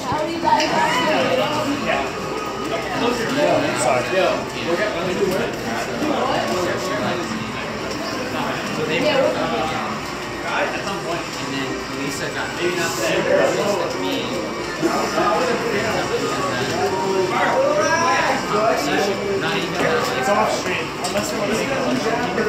Sorry. So they were at some point, and then Lisa got maybe not there. It's off stream, unless you want to see it.